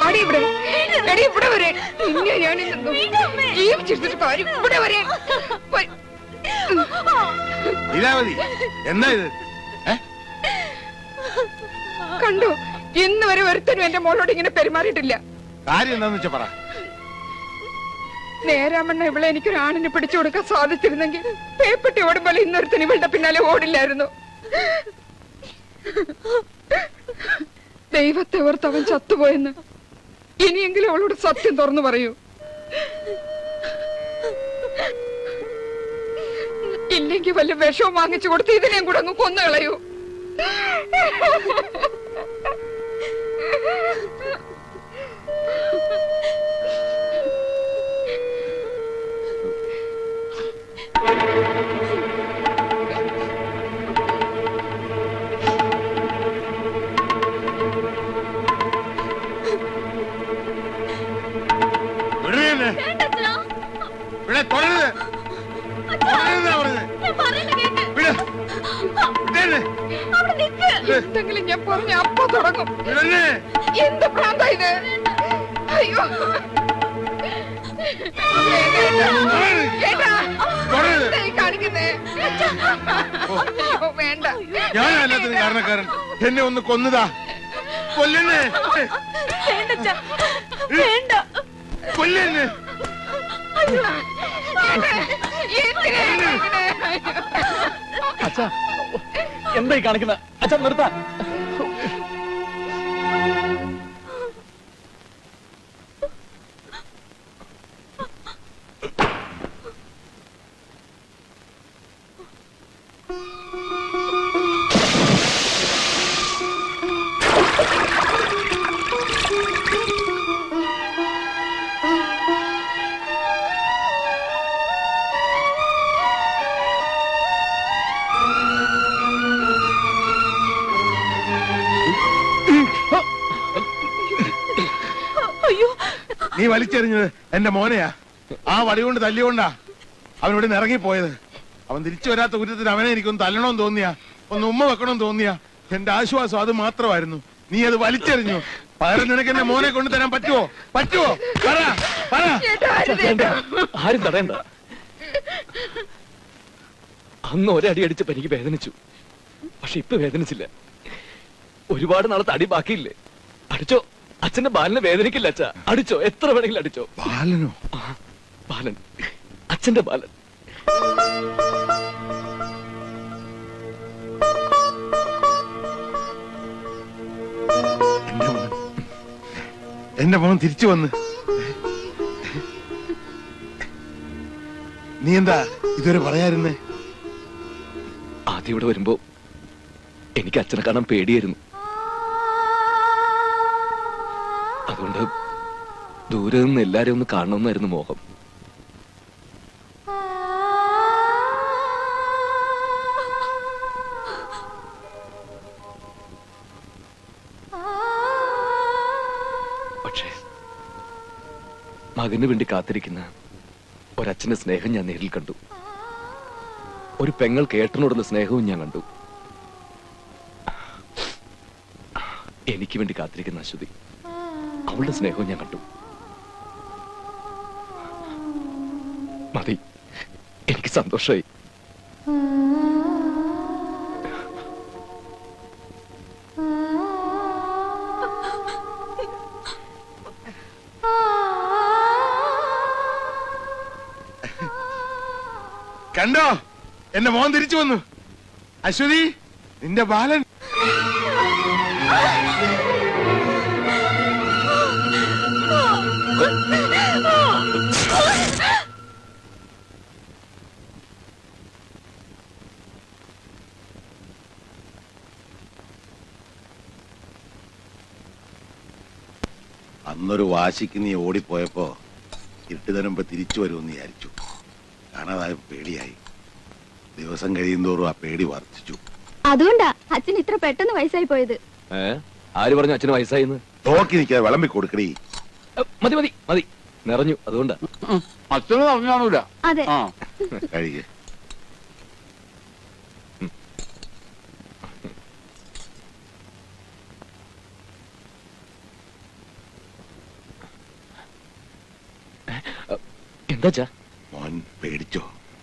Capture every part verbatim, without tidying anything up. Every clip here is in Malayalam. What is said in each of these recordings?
വാടി ഇവിടെ. എടി ഇവിടെ വരെ. ഇങ്ങനെ ഞാൻ ജീവിച്ചിരുന്നിട്ട് കാര്യം. ഇവിടെ വരെ. ലീലാവതി, എന്താ ഇത്? കണ്ടോ, ഇന്ന് വരെ ഒരുത്തനും എന്റെ മോളോട് ഇങ്ങനെ പെരുമാറിയിട്ടില്ല. കാര്യം എന്താന്ന് വെച്ചാ പറ. നേരാമണ്ണ ഇവളെ എനിക്കൊരു ആണിനെ പിടിച്ചു കൊടുക്കാൻ സാധിച്ചിരുന്നെങ്കിൽ പേപ്പട്ടി ഓടുമ്പോൾ ഇന്നൊരുത്തന് ഇവളുടെ പിന്നാലെ ഓടില്ലായിരുന്നു. ദൈവത്തെ ഓർത്ത് അവൻ ചത്തുപോയെന്ന് ഇനിയെങ്കിലും അവളോട് സത്യം തുറന്നു പറയൂ. ഇല്ലെങ്കിൽ വല്ല വിഷവും വാങ്ങിച്ചു കൊടുത്ത് ഇതിനെയും കൂടെ അങ്ങ് കൊന്നു കളയൂ. എന്തെങ്കിലും ഞാൻ പറഞ്ഞ അപ്പൊ തുടങ്ങും. എന്ത് പ്രാന്താ ഇത്? അയ്യോ കാണിക്കുന്നേ. വേണ്ട, ഞാനല്ലാത്തതിന് കാരണക്കാരൻ. എന്നെ ഒന്ന് കൊന്നതാ. കൊല്ലുന്നേ, കൊല്ലുന്നേ. അച്ഛാ, എന്തായി കാണിക്കുന്ന? അച്ഛാ നിർത്താൻ. നീ വലിച്ചെറിഞ്ഞത് എന്റെ മോനെയാ. ആ വടി കൊണ്ട് തല്ലിക്കൊണ്ടാ അവനോട് ഇറങ്ങിപ്പോയത്. അവൻ തിരിച്ചു വരാത്ത കുറ്റത്തിന് അവനെ എനിക്കൊന്ന് തല്ലണമെന്ന് തോന്നിയാ, ഒന്ന് ഉമ്മ വെക്കണമെന്ന് തോന്നിയാ. എന്റെ ആശ്വാസം അത് മാത്രമായിരുന്നു. നീ അത് വലിച്ചെറിഞ്ഞു. പകരം നിനക്ക് എന്റെ മോനെ കൊണ്ട് തരാൻ പറ്റുമോ? പറ്റുമോ? പറ, പറ. ആരും തടയണ്ട. അന്ന് ഒരടി അടിച്ചപ്പോ എനിക്ക് വേദനിച്ചു, പക്ഷെ ഇപ്പൊ വേദനിച്ചില്ല. ഒരുപാട് നാളത്തെ അടി ബാക്കിയില്ലേ? അടിച്ചോ. അച്ഛന്റെ ബാലനെ വേദനിക്കില്ല അച്ഛാ. അടിച്ചോ, എത്ര വേണമെങ്കിലും അടിച്ചോ. ബാലനോ? ബാലൻ, അച്ഛന്റെ ബാലൻ. എന്റെ മോൻ, എന്റെ മോൻ തിരിച്ചു വന്ന്. നീ എന്താ ഇതുവരെ പറയായിരുന്നേ? ആദ്യം ഇവിടെ വരുമ്പോ എനിക്ക് അച്ഛനെ കാണാൻ പേടിയായിരുന്നു. അതുകൊണ്ട് ദൂരെ നിന്ന് എല്ലാരെയും ഒന്ന് കാണണമെന്നായിരുന്നു മോഹം. പക്ഷേ മകന് വേണ്ടി കാത്തിരിക്കുന്ന ഒരച്ഛന്റെ സ്നേഹം ഞാൻ നേരിൽ കണ്ടു. ഒരു പെങ്ങൾക്ക് ഏട്ടനോടുള്ള സ്നേഹവും ഞാൻ കണ്ടു. എനിക്ക് വേണ്ടി കാത്തിരിക്കുന്ന അശ്വതി, അവളുടെ സ്നേഹവും ഞാൻ കണ്ടു. മതി, എനിക്ക് സന്തോഷമായി. കണ്ടോ, എന്റെ മോൻ തിരിച്ചു വന്നു. അശ്വതി, നിന്റെ ബാലൻ. അന്നൊരു വാശിക്ക് നീ ഓടിപ്പോയപ്പോ ഇരുട്ട് തരുമ്പോ തിരിച്ചു വരുമെന്ന് വിചാരിച്ചു. കാണാതായ പേടിയായി. ദിവസം കഴിയുന്തോറും ആ പേടി വർദ്ധിച്ചു. അതുകൊണ്ടാ അച്ഛൻ ഇത്ര പെട്ടെന്ന് വയസ്സായി പോയത്. ആര് പറഞ്ഞു അച്ഛന് വയസ്സായിന്ന്? നോക്കി നിൽക്കാതെ വിളമ്പി കൊടുക്കണേ. മതി മതി മതി, നിറഞ്ഞു. അതുകൊണ്ടാ. അച്ഛന് നിറഞ്ഞു കാണൂല. അതെ, കഴിയ. എന്താ? മോൻ പേടിച്ചോ?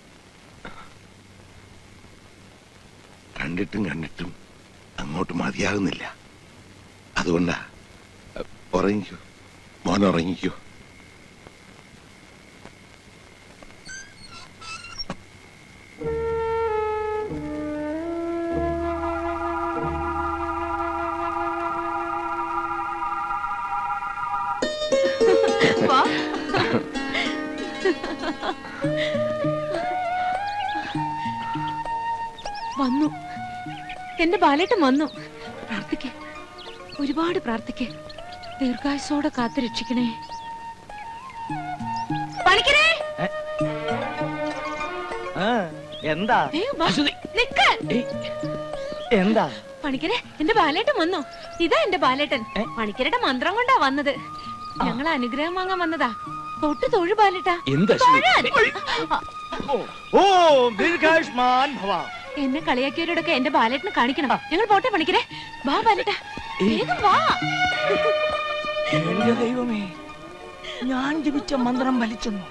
കണ്ടിട്ടും കണ്ടിട്ടും അങ്ങോട്ട് മതിയാകുന്നില്ല. അതുകൊണ്ടാ. ഉറങ്ങിക്കോ മോൻ, ഉറങ്ങിക്കോ. വന്നു, എന്റെ ബാലേട്ടൻ വന്നു. പ്രാർത്ഥിക്കേ, ഒരുപാട് പ്രാർത്ഥിക്കേ. ദീർഘായുസോടെ കാത്തു രക്ഷിക്കണേ. പണിക്കരേ, എന്താ എന്താ പണിക്കരെ, എന്റെ ബാലേട്ടൻ വന്നു. ഇതാ എന്റെ ബാലേട്ടൻ. പണിക്കരുടെ മന്ത്രം കൊണ്ടാ വന്നത്. ഞങ്ങൾ അനുഗ്രഹം വാങ്ങാൻ വന്നതാ. തൊട്ട് തൊഴു ബാലേട്ടാ. ഓ ദീർഘായുഷ്മാൻ ഭവ. എന്നെ കളിയാക്കിയവരോടൊക്കെ എന്റെ ബാലേട്ടനെ കാണിക്കണം. ഞങ്ങൾ പോട്ടെ പണിക്കരെ. വാ ബാലേട്ടാ, വേഗം വാ. എന്റെ ദൈവമേ, ഞാൻ ജപിച്ച മന്ത്രം വലിച്ചെന്നു.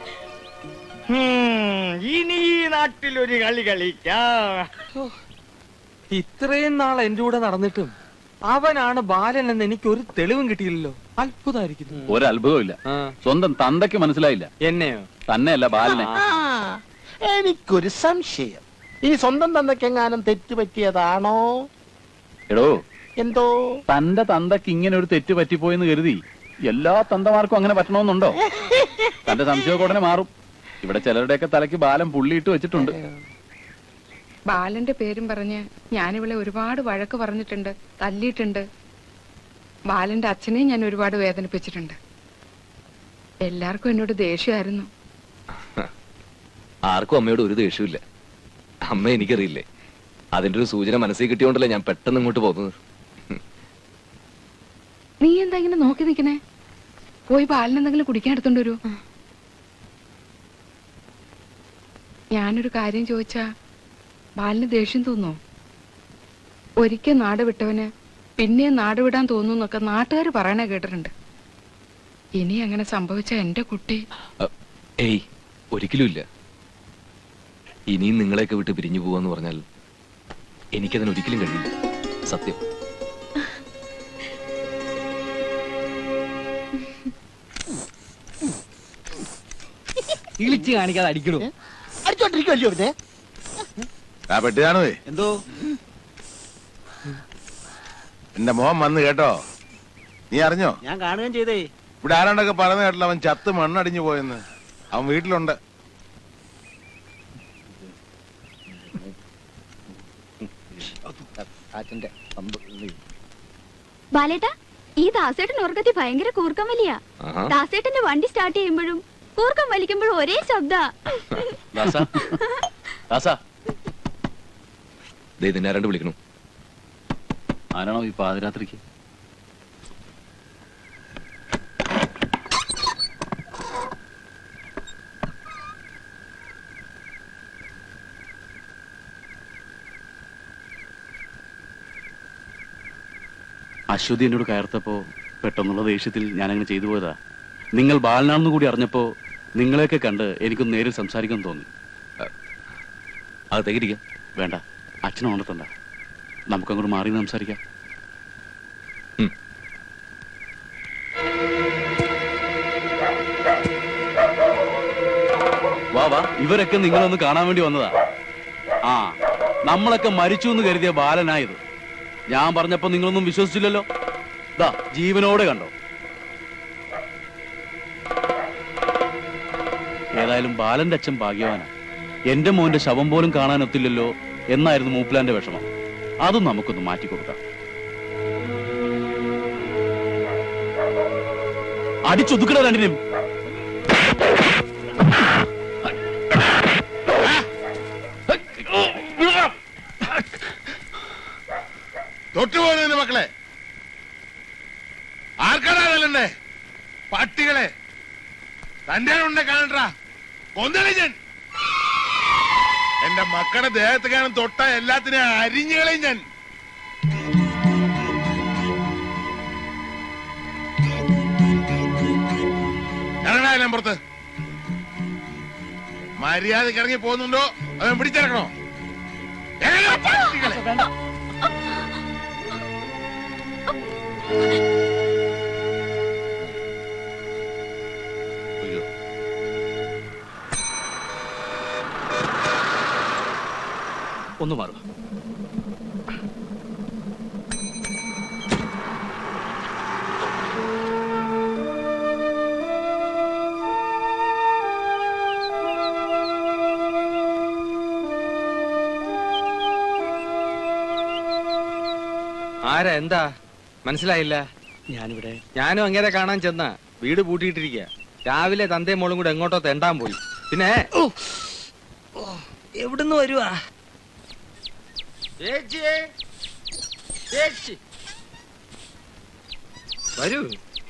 ഇനി ഈ നാട്ടിലൊരു കളി കളിക്കാം. ഇത്രയും നാൾ എന്റെ കൂടെ നടന്നിട്ടും അവനാണ് ബാലൻ എന്ന് എനിക്ക് ഒരു തെളിവും കിട്ടിയില്ലല്ലോ. അത്ഭുതമായിരിക്കുന്നു. ഒരത്ഭുതവും ഇല്ല. സ്വന്തം തന്തയ്ക്ക് മനസ്സിലായില്ല. എന്നെയോ? തന്നെയല്ല, ബാലനെ. എനിക്കൊരു സംശയം. ഈ സ്വന്തം തന്തയ്ക്കെങ്ങാനും തെറ്റ് പറ്റിയതാണോ? എടോ, എന്തോ തന്റെ തന്തയ്ക്ക് ഇങ്ങനെ ഒരു തെറ്റ് പറ്റിപ്പോയെന്ന് കരുതി എല്ലാ തന്തമാർക്കും അങ്ങനെ പറ്റണമെന്നുണ്ടോ? തന്റെ സംശയമൊക്കെ ഉടനെ മാറും. ഇവിടെ ചിലരുടെയൊക്കെ തലയ്ക്ക് ബാലൻ പുള്ളിയിട്ട് വെച്ചിട്ടുണ്ട്. ബാലന്റെ പേരും പറഞ്ഞ് ഞാനിവളെ ഒരുപാട് വഴക്ക് പറഞ്ഞിട്ടുണ്ട്, തല്ലിയിട്ടുണ്ട്. ബാലന്റെ അച്ഛനെയും ഞാൻ ഒരുപാട് വേദനിപ്പിച്ചിട്ടുണ്ട്. എല്ലാവർക്കും എന്നോട് ദേഷ്യമായിരുന്നു. ആർക്കും അമ്മയോട് ഒരു ദേഷ്യമില്ല. അമ്മ എനിക്കറിയില്ലേ. അതിന്റെ ഒരു സൂചന മനസ്സിൽ കിട്ടിയോണ്ടല്ലേ ഞാൻ പെട്ടെന്ന് ഇങ്ങോട്ട് പോകുന്നത്. നീ എന്താ ഇങ്ങനെ നോക്കി നിൽക്കണേ? പോയി ബാലിനെന്തെങ്കിലും കുടിക്കാൻ എടുത്തോണ്ട് വരൂ. ഞാനൊരു കാര്യം ചോദിച്ചാ ബാലിന് ദേഷ്യം തോന്നോ? ഒരിക്കൽ നാട് വിട്ടവന് പിന്നെ നാട് വിടാൻ തോന്നുന്നൊക്കെ നാട്ടുകാർ പറയണ കേട്ടിട്ടുണ്ട്. ഇനി അങ്ങനെ സംഭവിച്ച എന്റെ കുട്ടി. ഏയ്, ഒരിക്കലും ഇല്ല. ഇനിയും നിങ്ങളെയൊക്കെ വിട്ട് പിരിഞ്ഞു പോവാന്ന് പറഞ്ഞാൽ എനിക്കതിന് ഒരിക്കലും കഴിയില്ല. സത്യം. ഇളിച്ച് കാണിക്കാതെ അടിക്കണു. അടിച്ചോണ്ടിരിക്കുമല്ലോ പിന്നെ. ആ പെട്ടിയാണോ? എന്തോ എന്റെ മോൻ വന്ന് കേട്ടോ. നീ അറിഞ്ഞോ? ഞാൻ കാണുകയും ചെയ്തേ. ഇവിടെ ആരാണ്ടൊക്കെ പറഞ്ഞു കേട്ടല്ലോ അവൻ ചത്ത് മണ്ണടിഞ്ഞു പോയെന്ന്. അവൻ വീട്ടിലുണ്ട്. ബാലേട്ടാ, ഈ ദാസേട്ടൻ ഓർക്കത്തി ഭയങ്കര കൂർക്കം വലിയ. ദാസേട്ടന്റെ വണ്ടി സ്റ്റാർട്ട് ചെയ്യുമ്പോഴും കൂർക്കം വലിക്കുമ്പോഴും ഒരേ ശബ്ദ. ഇതിനാരണ്ട് വിളിക്കണു. ആരാണോ ഈ പാതിരാത്രിക്ക്? അശ്വതി എന്നോട് കയർത്തപ്പോ പെട്ടെന്നുള്ള ദേഷ്യത്തിൽ ഞാനങ്ങനെ ചെയ്തു പോയതാ. നിങ്ങൾ ബാലനാണെന്ന് കൂടി അറിഞ്ഞപ്പോ നിങ്ങളെയൊക്കെ കണ്ട് എനിക്കൊന്ന് നേരിൽ സംസാരിക്കാൻ തോന്നി. അകത്തേക്കിരിക്കാം. വേണ്ട, അച്ഛനെ ഉണർത്തണ്ട. നമുക്കങ്ങോട്ട് മാറി സംസാരിക്കാം. വാ വാ, ഇവരൊക്കെ നിങ്ങളൊന്ന് കാണാൻ വേണ്ടി വന്നതാ. ആ, നമ്മളൊക്കെ മരിച്ചു എന്ന് കരുതിയ ബാലനായത്. ഞാൻ പറഞ്ഞപ്പോ നിങ്ങളൊന്നും വിശ്വസിച്ചില്ലല്ലോ. ദാ ജീവനോടെ കണ്ടോ. ഏതായാലും ബാലന്റെ അച്ഛൻ ഭാഗ്യവാനാ. എന്റെ മോന്റെ ശവം പോലും കാണാനൊത്തില്ലല്ലോ എന്നായിരുന്നു മൂപ്പിലാന്റെ വിഷമം. അതും നമുക്കൊന്ന് മാറ്റിക്കൊടുക്കാം. അടിച്ചൊതുക്കണ രണ്ടിനും. തൊട്ടുപോകുന്നതിന് മക്കളെ, ആർക്കാണല്ലേ പട്ടികളെ തന്റെ ഉണ്ട് കാണണ്ടാ കൊന്നളി ഞാൻ. എന്റെ മക്കളുടെ ദേഹത്തേക്കാണ് തൊട്ട എല്ലാത്തിനും അരിഞ്ഞുകളയും ഞാൻ. ഇറങ്ങാൻ പുറത്ത്. മര്യാദക്ക് ഇറങ്ങി പോകുന്നുണ്ടോ അവൻ പിടിച്ചിറക്കണോ? ഒന്ന് മാറുക. ആരാ? എന്താ മനസ്സിലായില്ല? ഞാനിവിടെ ഞാനും അങ്ങനെ കാണാൻ ചെന്ന വീട് പൂട്ടിയിട്ടിരിക്കുക. രാവിലെ തന്തേ മോളും കൂടെ എങ്ങോട്ടോ തെണ്ടാൻ പോയി. പിന്നെ എവിടുന്ന് വരുവാ? വരൂ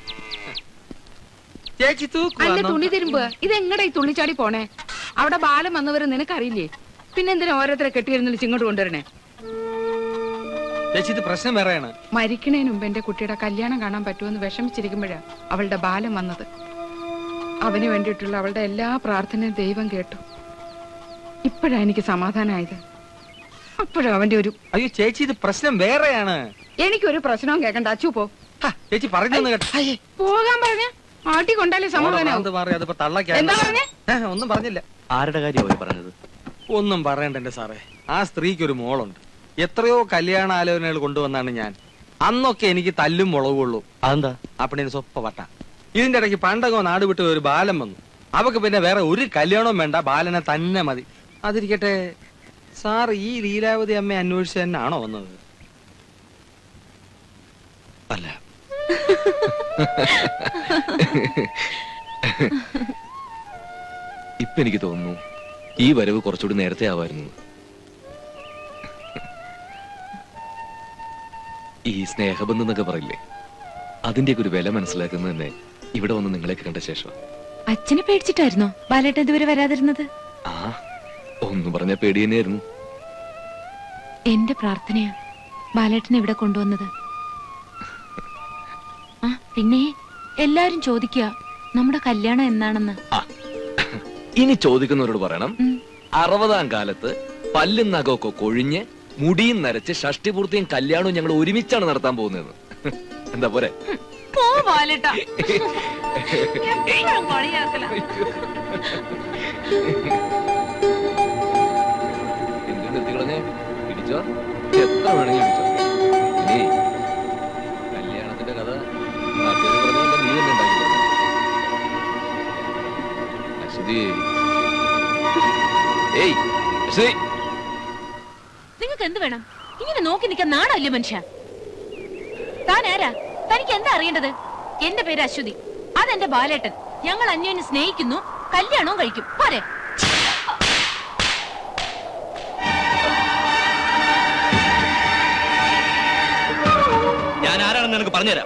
ചേച്ചി. അല്ല തുണി തൂക്ക് തിരുമ്പ്. ഇത് എങ്ങടാ ഈ തുള്ളിച്ചാടി പോണേ? അവിടെ ബാലം വന്നവര് നിനക്കറിയില്ലേ? പിന്നെ എന്തിനാ ഓരോരുത്തരെ കെട്ടിയിരുന്നിച്ച് ഇങ്ങോട്ട് കൊണ്ടുവരണേ? ചേച്ചി ഇത് പ്രശ്നം വേറെയാണ്. മരിക്കണേന് മുമ്പ് എന്റെ കുട്ടിയുടെ കല്യാണം കാണാൻ പറ്റുമെന്ന് വിഷമിച്ചിരിക്കുമ്പോഴാ അവളുടെ ബാലം വന്നത്. അവന് വേണ്ടിയിട്ടുള്ള അവളുടെ എല്ലാ പ്രാർത്ഥനയും ദൈവം കേട്ടു. ഇപ്പോഴാ എനിക്ക് സമാധാനമായത്. അപ്പോഴും അവന്റെ ഒരു അയ്യോ ചേച്ചി ഇത് പ്രശ്നം വേറെയാണ്. എനിക്കൊരു പ്രശ്നവും കേക്കണ്ട. അച്ചു പോ. ചേച്ചി പറഞ്ഞു കേട്ടോ. പോകാൻ പറഞ്ഞ ആട്ടി കൊണ്ടാലേ സമാധാനം. എന്താ പറഞ്ഞേ? ഒന്നും പറഞ്ഞില്ല. ആരുടെ കാര്യമാണ് പറഞ്ഞത്? ഒന്നും പറയണ്ട എന്റെ സാറേ. ആ സ്ത്രീക്ക് ഒരു മോളുണ്ട്. എത്രയോ കല്യാണ ആലോചനകൾ കൊണ്ടുവന്നാണ് ഞാൻ. അന്നൊക്കെ എനിക്ക് തല്ലും മുളകുള്ളൂ. അതെന്താ? അപ്പണി സ്വപ്പ വട്ട. ഇതിന്റെ ഇടയ്ക്ക് പണ്ടകോ നാട് വിട്ട് ഒരു ബാലൻ വന്നു. അവക്ക് പിന്നെ വേറെ ഒരു കല്യാണവും വേണ്ട, ബാലനെ തന്നെ മതി. അതിരിക്കട്ടെ, സാർ ഈ ലീലാവതി അമ്മയെ അന്വേഷിച്ച് തന്നെയാണോ വന്നത്? അല്ല, ഇപ്പൊ എനിക്ക് തോന്നുന്നു ഈ വരവ് കുറച്ചുകൂടി നേരത്തെ ആവായിരുന്നു. ഈ സ്നേഹബന്ധം എന്നൊക്കെ പറയില്ലേ, അതിന്റെയൊക്കെ ഒരു വില മനസ്സിലാക്കുന്നത് തന്നെ ഇവിടെ വന്ന് നിങ്ങളെയൊക്കെ കണ്ട ശേഷം. അച്ഛനെ പേടിച്ചിട്ടായിരുന്നോ ബാലേട്ടൻ ഇതുവരെ വരാതിരുന്നത്? ആ, ഒന്ന് പറഞ്ഞ പേടി തന്നെയായിരുന്നു. എന്റെ പ്രാർത്ഥനയാ ബാലേട്ടനെ ഇവിടെ കൊണ്ടുവന്നത്. ആ പിന്നെ എല്ലാരും ചോദിക്കുക നമ്മുടെ കല്യാണം എന്നാണെന്ന്. ഇനി ചോദിക്കുന്നവരോട് പറയണം, അറുപതാം കാലത്ത് പല്ലും നഖമൊക്കെ കൊഴിഞ്ഞ് മുടിയും നരച്ച് ഷഷ്ടിപൂർത്തിയും കല്യാണവും ഞങ്ങൾ ഒരുമിച്ചാണ് നടത്താൻ പോകുന്നത്. എന്താ പോരെ? നിർത്തിക്കളഞ്ഞേ, പിടിച്ചോ, എത്ര വേണമെങ്കിലും പിടിച്ചോ. ഇനി കല്യാണത്തിന്റെ കഥ നാട്ടുകാർ പറഞ്ഞല്ല, നീ തന്നെ ഉണ്ടാക്കി. അശ്വതി, ഏയ് അശ്വതി, നിങ്ങൾക്ക് എന്ത് വേണം? ഇങ്ങനെ നോക്കി നിൽക്കാൻ നാണല്ലേ മനുഷ്യ? താൻ ആരാ? തനിക്ക് എന്താ അറിയേണ്ടത്? എന്റെ പേര് അശ്വതി, അതെന്റെ ബാലേട്ടൻ. ഞങ്ങൾ അന്യോന്യം സ്നേഹിക്കുന്നു, കല്യാണവും കഴിക്കും. പോരെ? ഞാൻ ആരാണെന്ന് നിനക്ക് പറഞ്ഞുതരാം.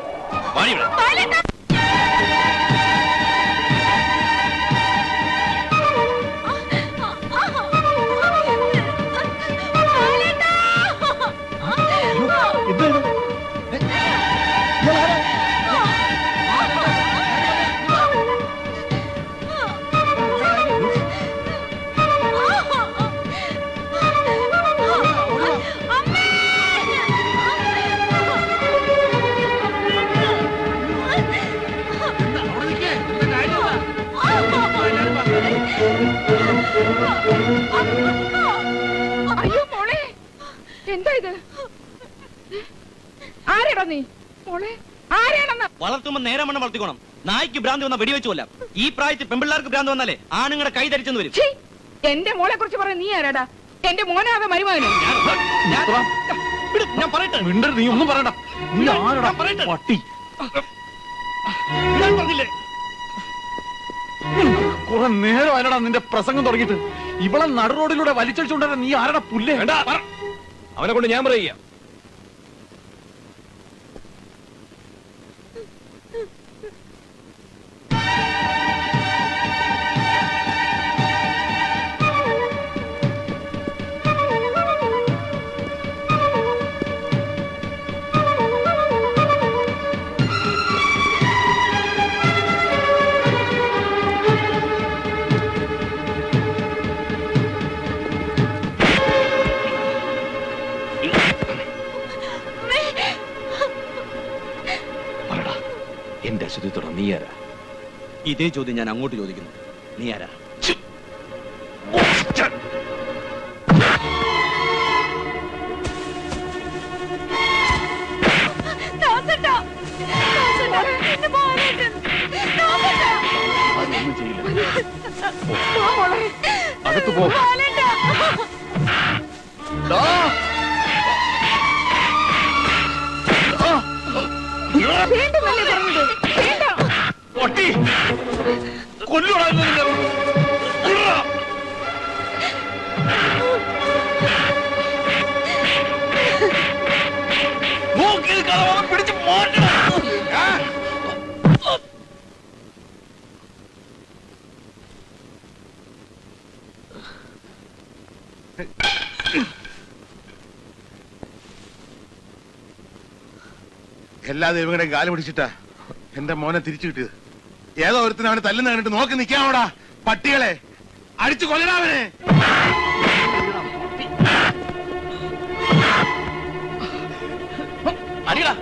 അയ്യോ മോളെ, എന്താ ഇത്? ആരാടാ നീ? മോളെ ആരാണെന്ന്? വളർത്തുമ്പോ നേരം വണ്ണം വളർത്തിക്കോണം. നായ്ക്ക് ഭ്രാന്തി വന്നാൽ വെടിവെച്ചുമല്ല. ഈ പ്രായത്തിൽ പെമ്പിള്ളാർക്ക് ഭ്രാന്തി വന്നാലേ ആണുങ്ങളുടെ കൈ ധരിച്ചെന്ന് വരും. എന്റെ മോളെ കുറിച്ച് പറയാൻ നീ ആരാടാ? എന്റെ മോനാകെ മരുമകനോ? ഞാൻ പറയട്ടെ. നീ ഒന്നും പറയണ്ട. നീ ആരാടാ പട്ടി? ഞാൻ പറഞ്ഞില്ലേ കുറെ നേരം ആരാടാ നിന്റെ പ്രസംഗം തുടങ്ങിയിട്ട്? ഇവളെ നടു റോഡിലൂടെ വലിച്ചടിച്ചുകൊണ്ടാ നീ ആരാടാ പുല്ലേ? അവനെ കൊണ്ട് ഞാൻ പറയുക. എന്റെ അശ്വതി തുടർ നീ ആരാ? ഇതേ ചോദ്യം ഞാൻ അങ്ങോട്ട് ചോദിക്കുന്നു. നീ ആരാ? അകത്ത് പോ. പിടിച്ച് മോട്ട എല്ലാ ദൈവങ്ങളുടെയും കാല് പിടിച്ചിട്ടാ എന്റെ മോനെ തിരിച്ചു കിട്ടിയത്. ഏതോ ഒരുത്തിന് അവനെ തല്ലുന്ന കണ്ടിട്ട് നോക്കി നിൽക്കാമോടാ പട്ടികളെ, അടിച്ചു കൊല്ലടാവനെ. അടിയടാ.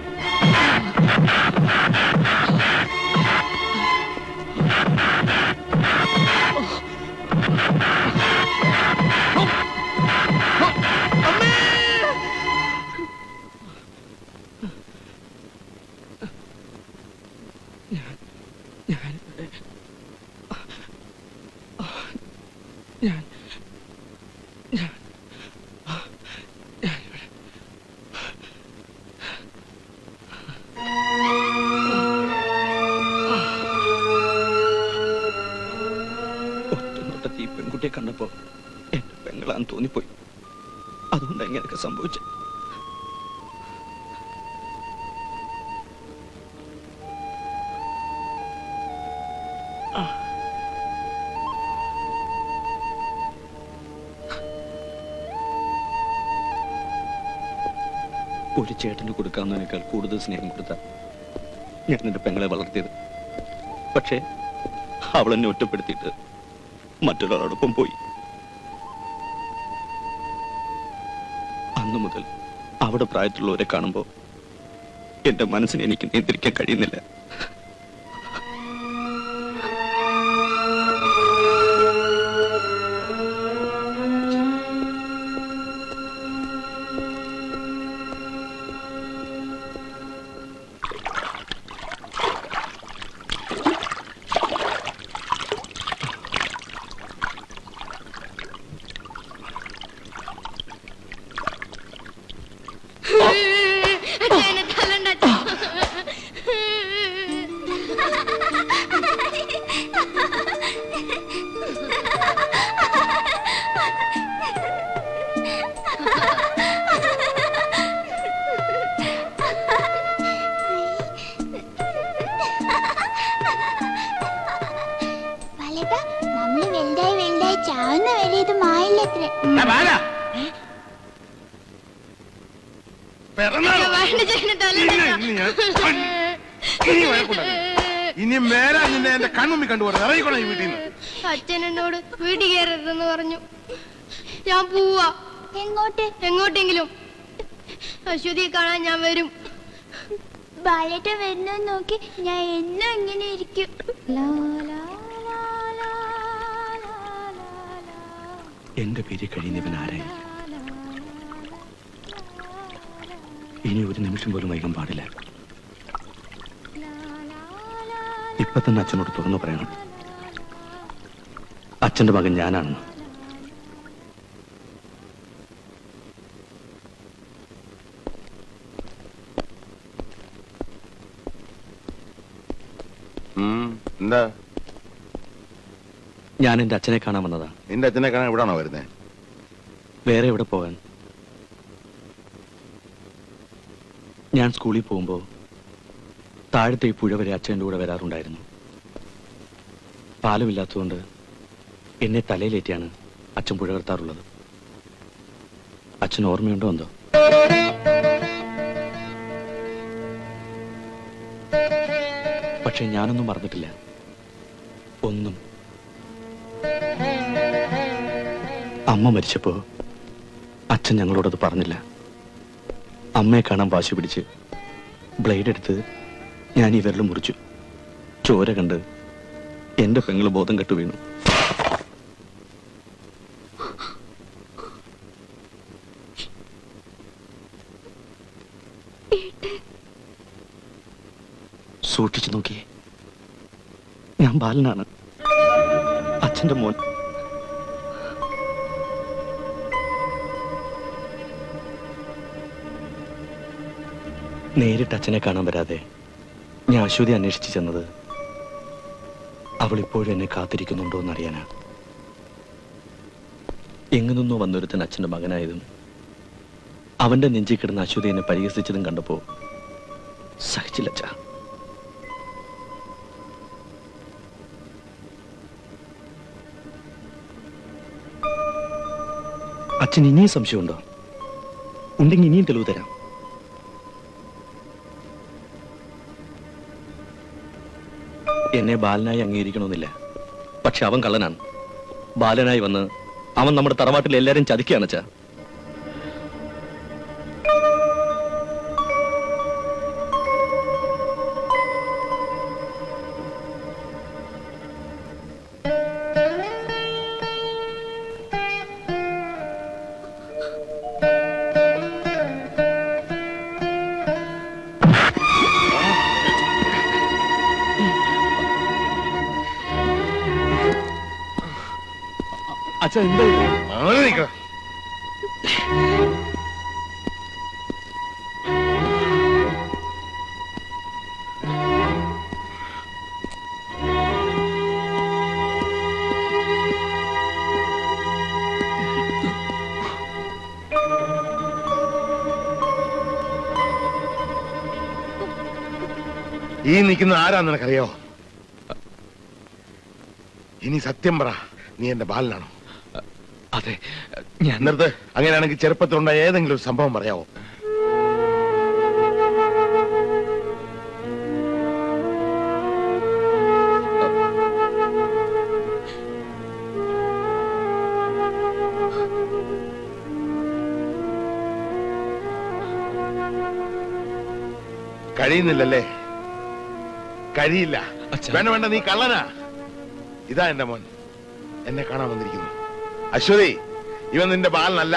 ഞാൻ ഞാൻ ഒറ്റനോട്ടത്തിൽ ഈ പെൺകുട്ടിയെ കണ്ടപ്പോ എന്റെ പെങ്ങളാന്ന് തോന്നിപ്പോയി. അതുകൊണ്ട് എങ്ങനെയൊക്കെ സംഭവിച്ചു. ഒരു ചേട്ടന് കൊടുക്കാവുന്നതിനേക്കാൾ കൂടുതൽ സ്നേഹം കൊടുത്ത ഞാൻ എന്റെ പെങ്ങളെ വളർത്തിയത്. പക്ഷേ അവൾ എന്നെ ഒറ്റപ്പെടുത്തിയിട്ട് മറ്റൊരാളോടൊപ്പം പോയി. അന്നു മുതൽ അവിടെ പ്രായത്തിലുള്ളവരെ കാണുമ്പോൾ എന്റെ മനസ്സിനെ എനിക്ക് നിയന്ത്രിക്കാൻ കഴിയുന്നില്ല. ഇനി മേലെ നിന്നെ എന്റെ കൺമുമ്പിൽ കണ്ടുപോകുന്നത് ഇറങ്ങിക്കോണം ഈ വീട്ടിൽ നിന്ന്. അച്ഛൻ എന്നോട് വീട്ടിൽ കയറരുതെന്ന് പറഞ്ഞു. ഞാൻ പോവാ. എങ്ങോട്ട്? എങ്ങോട്ടെങ്കിലും. അശ്വതിയെ കാണാൻ ഞാൻ വരും. ബാലേട്ട വരുന്ന നോക്കി ഞാൻ എന്നും ഇങ്ങനെ ഇരിക്കും. എന്റെ പേര് കഴിയുന്നവൻ ആരായി? ഇനി ഒരു നിമിഷം പോലും വൈകാൻ പാടില്ല. ഇപ്പൊ തന്നെ അച്ഛനോട് തുറന്നു പറയണം, അച്ഛന്റെ മകൻ ഞാനാണെന്ന്. എന്താ? ഞാൻ എന്റെ അച്ഛനെ കാണാൻ വന്നതാ. നിന്റെ അച്ഛനെ കാണാൻ എവിടാണോ വരുന്നേ? വേറെ എവിടെ പോകാൻ? ഞാൻ സ്കൂളിൽ പോകുമ്പോ താഴത്തെ ഈ പുഴ വരെ അച്ഛൻ്റെ കൂടെ വരാറുണ്ടായിരുന്നു. പാലമില്ലാത്തതുകൊണ്ട് എന്നെ തലയിലേറ്റിയാണ് അച്ഛൻ പുഴ കടത്താറുള്ളത്. അച്ഛൻ ഓർമ്മയുണ്ടോ എന്തോ? പക്ഷെ ഞാനൊന്നും മറന്നിട്ടില്ല, ഒന്നും. അമ്മ മരിച്ചപ്പോ അച്ഛൻ ഞങ്ങളോടത് പറഞ്ഞില്ല. അമ്മയെ കാണാൻ വാശി പിടിച്ച് ബ്ലേഡ് എടുത്ത് ഞാൻ ഈ വിരൽ മുറിച്ചു. ചോര കണ്ട് എന്റെ പെങ്ങള് ബോധം കെട്ടു വീണു. സൂക്ഷിച്ചു നോക്കിയേ, ഞാൻ ബാലനാണ്, അച്ഛന്റെ മോൻ. നേരിട്ട് അച്ഛനെ കാണാൻ വരാതെ ഞാൻ അശ്വതി അന്വേഷിച്ചു ചെന്നത് അവൾ ഇപ്പോഴും എന്നെ കാത്തിരിക്കുന്നുണ്ടോ എന്നറിയാനാ. എങ്ങു നിന്നോ വന്നൊരുത്തൻ അച്ഛന്റെ മകനായതും അവന്റെ നെഞ്ചി കിടന്ന് അശ്വതി എന്നെ പരിഹസിച്ചതും കണ്ടപ്പോ സഹിച്ചില്ല അച്ഛാ. അച്ഛൻ ഇനിയും സംശയമുണ്ടോ? ഉണ്ടെങ്കിൽ ഇനിയും തെളിവ് തരാം. എന്നെ ബാലനായി അംഗീകരിക്കണമെന്നില്ല, പക്ഷെ അവൻ കള്ളനാണ്. ബാലനായി വന്ന് അവൻ നമ്മുടെ തറവാട്ടിൽ എല്ലാരും ചതിക്കുകയാണ് അച്ഛാ. അച്ഛാ എന്താ ഈ നിൽക്കുന്ന ആരാന്ന് നിനക്കറിയോ? ഇനി സത്യം പറ, നീ എന്റെ ബാലനാണോ? അതെ, ഞാൻ നിർത്ത്. അങ്ങനെയാണെങ്കിൽ ചെറുപ്പത്തിലുണ്ടായ ഏതെങ്കിലും ഒരു സംഭവം പറയാവോ? കഴിയുന്നില്ലല്ലേ? കഴിയില്ല. വേണ്ട വേണ്ട, നീ കള്ളനാ. ഇതാ എന്റെ മോൻ, എന്നെ കാണാൻ വന്നിരിക്കുന്നു. അശ്വതി, ഇവൻ നിന്റെ ബാലനല്ല.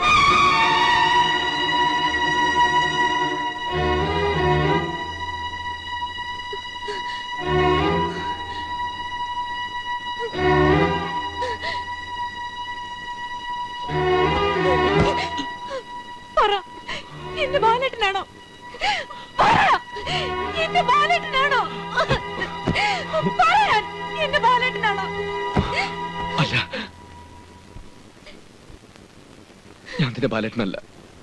എന്റെ ബാലേട്ടനാണോ? എന്റെ ബാലേട്ടനാണോ? എന്റെ ബാലേട്ടനാണോ? അല്ല, ഞാൻ നിന്റെ ബാലേട്ടനല്ല.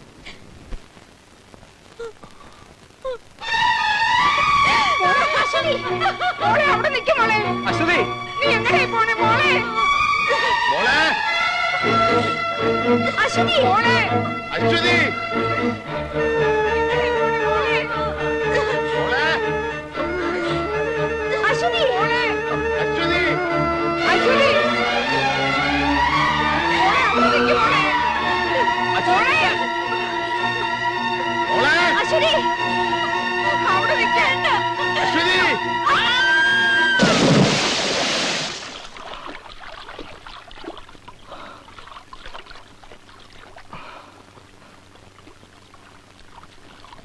അശ്വതി, നീ എങ്ങനെയാ പോണേ മോളെ? മോളെ അശ്വതി, മോളെ അശ്വതി, അശ്വതി, മോളെ അശ്വതി, അശ്വതി, മോളെ അവിടെ നിൽക്ക് മോളെ. അശ്വതി, അവിടെ നിൽക്കണ്ട.